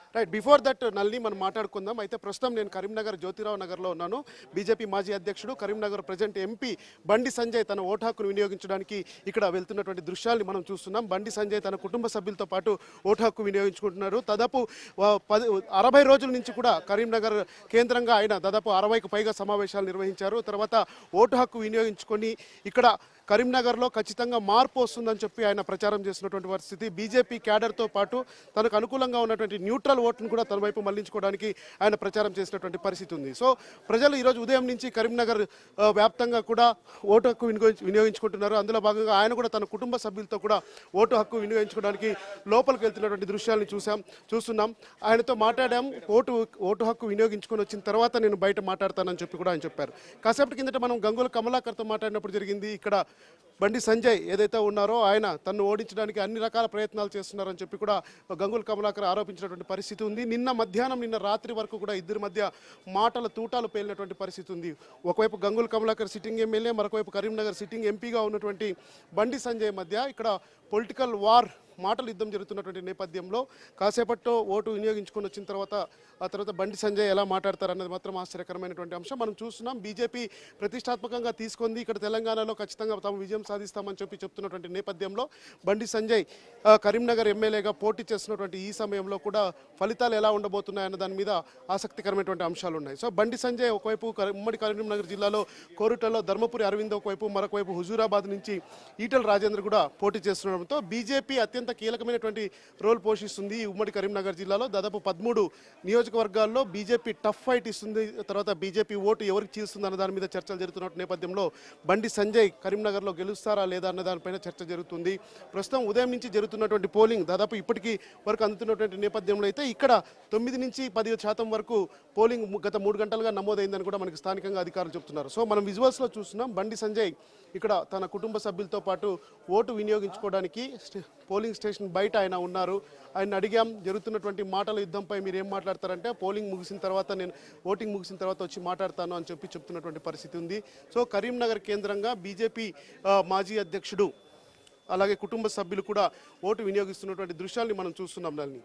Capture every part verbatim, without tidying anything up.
Right before that నల్ని మనం మాట్లాడుకుందాం. అయితే ప్రస్తుతం నేను కరీంనగర్ జ్యోతిరావు నగర్లో ఉన్నాను. బీజేపీ మాజీ అధ్యక్షుడు కరీంనగర్ ప్రజెంట్ ఎంపీ బండి సంజయ్ తన ఓటు హక్కును వినియోగించడానికి ఇక్కడ వెళ్తున్నటువంటి దృశ్యాల్ని మనం చూస్తున్నాం. బండి సంజయ్ తన కుటుంబ సభ్యులతో పాటు ఓటు హక్కు వినియోగించుకుంటున్నారు. దాదాపు పది అరవై రోజుల నుంచి కూడా కరీంనగర్ కేంద్రంగా ఆయన దాదాపు అరవైకు పైగా సమావేశాలు నిర్వహించారు. తర్వాత ఓటు హక్కు వినియోగించుకొని ఇక్కడ కరీంనగర్లో ఖచ్చితంగా మార్పు వస్తుందని చెప్పి ఆయన ప్రచారం చేసినటువంటి పరిస్థితి. బీజేపీ క్యాడర్తో పాటు తనకు అనుకూలంగా ఉన్నటువంటి న్యూట్రల్ ఓటును కూడా తన వైపు మళ్లించుకోవడానికి ఆయన ప్రచారం చేసినటువంటి పరిస్థితి ఉంది. సో ప్రజలు ఈరోజు ఉదయం నుంచి కరీంనగర్ వ్యాప్తంగా కూడా ఓటు హక్కు వినియోగించుకుంటున్నారు. అందులో భాగంగా ఆయన కూడా తన కుటుంబ సభ్యులతో కూడా ఓటు హక్కు వినియోగించుకోవడానికి లోపలికి వెళ్తున్నటువంటి దృశ్యాలను చూసాం చూస్తున్నాం ఆయనతో మాట్లాడాం. ఓటు ఓటు హక్కు వినియోగించుకొని వచ్చిన తర్వాత నేను బయట మాట్లాడతానని చెప్పి కూడా ఆయన చెప్పారు. కాసేపటి కిందట మనం గంగుల కమలాకర్తో మాట్లాడినప్పుడు జరిగింది. ఇక్కడ బండి సంజయ్ ఏదైతే ఉన్నారో ఆయన తను ఓడించడానికి అన్ని రకాల ప్రయత్నాలు చేస్తున్నారని చెప్పి కూడా గంగుల కమలాకర్ ఆరోపించినటువంటి పరిస్థితి ఉంది. నిన్న మధ్యాహ్నం నిన్న రాత్రి వరకు కూడా ఇద్దరి మధ్య మాటల తూటాలు పేలినటువంటి పరిస్థితి ఉంది. ఒకవైపు గంగుల కమలాకర్ సిట్టింగ్ ఎమ్మెల్యే, మరొకవైపు కరీంనగర్ సిట్టింగ్ ఎంపీగా ఉన్నటువంటి బండి సంజయ్ మధ్య ఇక్కడ పొలిటికల్ వార్ మాటలు యుద్ధం జరుగుతున్నటువంటి నేపథ్యంలో కాసేపట్లో ఓటు వినియోగించుకొని వచ్చిన తర్వాత ఆ తర్వాత బండి సంజయ్ ఎలా మాట్లాడతారన్నది మాత్రం ఆశ్చర్యకరమైనటువంటి అంశం. మనం చూస్తున్నాం బీజేపీ ప్రతిష్టాత్మకంగా తీసుకుంది. ఇక్కడ తెలంగాణలో ఖచ్చితంగా తాము విజయం సాధిస్తామని చెప్పి చెప్తున్నటువంటి నేపథ్యంలో బండి సంజయ్ కరీంనగర్ ఎమ్మెల్యేగా పోటీ చేస్తున్నటువంటి ఈ సమయంలో కూడా ఫలితాలు ఎలా ఉండబోతున్నాయన్న దాని మీద ఆసక్తికరమైనటువంటి అంశాలు ఉన్నాయి. సో బండి సంజయ్ ఒకవైపు ఉమ్మడి కరీంనగర్ జిల్లాలో కోరుటలో ధర్మపురి అరవింద్ ఒకవైపు, మరొకవైపు హుజూరాబాద్ నుంచి ఈటెల రాజేందర్ కూడా పోటీ చేస్తుండడంతో బీజేపీ అత్యంత కీలకమైనటువంటి రోల్ పోషిస్తుంది ఈ ఉమ్మడి కరీంనగర్ జిల్లాలో. దాదాపు పదమూడు నియోజకవర్గాల్లో బీజేపీ టఫ్ ఫైట్ ఇస్తుంది. తర్వాత బీజేపీ ఓటు ఎవరికి చీల్స్తుంది అన్న దాని మీద చర్చలు జరుగుతున్న నేపథ్యంలో బండి సంజయ్ కరీంనగర్లో గెలుస్తారా లేదా అన్న దానిపైన చర్చ జరుగుతుంది. ప్రస్తుతం ఉదయం నుంచి జరుగుతున్నటువంటి పోలింగ్ దాదాపు ఇప్పటికీ వరకు అందుతున్నటువంటి నేపథ్యంలో అయితే ఇక్కడ తొమ్మిది నుంచి పది శాతం వరకు పోలింగ్ గత మూడు గంటలుగా నమోదైందని కూడా మనకి స్థానికంగా అధికారులు చెప్తున్నారు. సో మనం విజువల్స్లో చూస్తున్నాం బండి సంజయ్ ఇక్కడ తన కుటుంబ సభ్యులతో పాటు ఓటు వినియోగించుకోవడానికి పోలింగ్ స్టేషన్ బయట ఆయన ఉన్నారు. ఆయన అడిగాం జరుగుతున్నటువంటి మాటల యుద్ధంపై మీరు ఏం మాట్లాడతారంటే పోలింగ్ ముగిసిన తర్వాత నేను ఓటింగ్ ముగిసిన తర్వాత వచ్చి మాట్లాడతాను అని చెప్పి చెప్తున్నటువంటి పరిస్థితి ఉంది. సో కరీంనగర్ కేంద్రంగా బీజేపీ మాజీ అధ్యక్షుడు అలాగే కుటుంబ సభ్యులు కూడా ఓటు వినియోగిస్తున్నటువంటి దృశ్యాల్ని మనం చూస్తున్నాం. నల్ని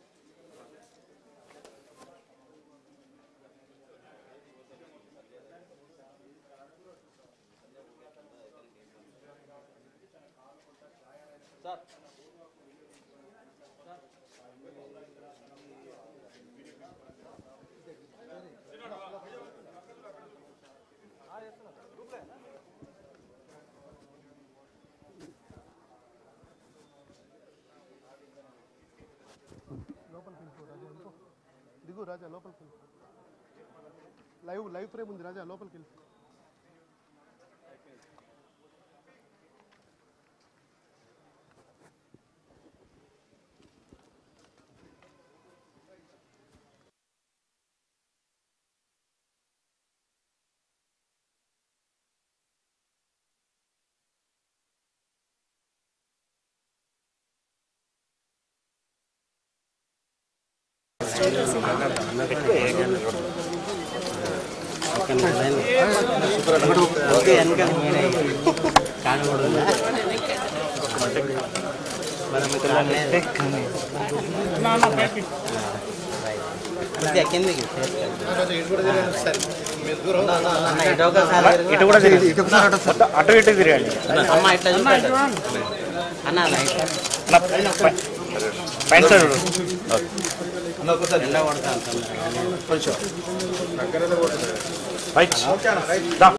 దిగు రాజా లోపలికి వెళ్ళి లైవ్ లైవ్ ఫ్రేమ్ ఉంది రాజా లోపలికి వెళ్ళి అటు ఇటు తిరగండి పైన సైడ్ కొంచెం